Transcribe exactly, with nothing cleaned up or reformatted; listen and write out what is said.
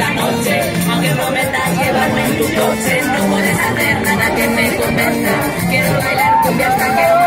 esta noche, aunque prometas llevarme en tu coche, no puedes hacer nada que me convenza. Quiero bailar cumbia hasta que